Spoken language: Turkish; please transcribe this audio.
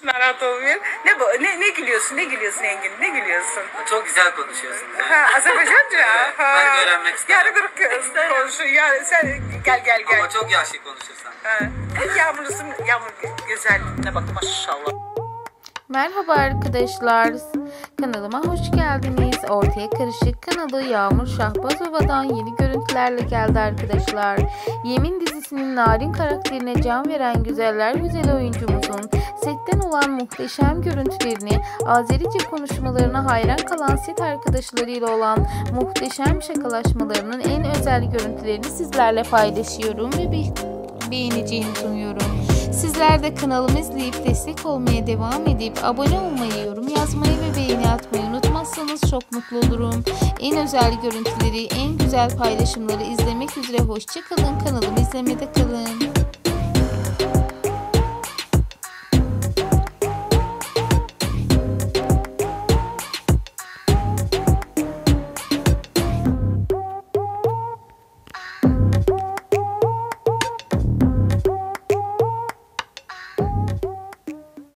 Narahat olmayın. Ne bu? Ne gülüyorsun? Ne gülüyorsun Engin? Ne gülüyorsun? Çok güzel konuşuyorsun. Ha, Azerbaycanca. Evet, Ha. ben de öğrenmek isterim. Yani grup konuşuyor. Yani sen gel. Ama çok yaşlı konuşursan. Ha. Yağmurlusun. Yağmur güzelliğine bak maşallah. Merhaba arkadaşlar, kanalıma hoş geldiniz. Ortaya Karışık kanalı Yağmur Şahbazova'dan yeni görüntülerle geldi arkadaşlar. Yemin dizisinin narin karakterine can veren güzeller güzel oyuncumuzun setten olan muhteşem görüntülerini, Azerice konuşmalarına hayran kalan set arkadaşlarıyla olan muhteşem şakalaşmalarının en özel görüntülerini sizlerle paylaşıyorum ve beğeneceğinizi umuyorum. Sizler de kanalımı izleyip destek olmaya devam edip abone olmayı, yorum yazmayı ve beğeni atmayı unutmazsanız çok mutlu olurum. En özel görüntüleri, en güzel paylaşımları izlemek üzere hoşça kalın. Kanalımı izlemede kalın.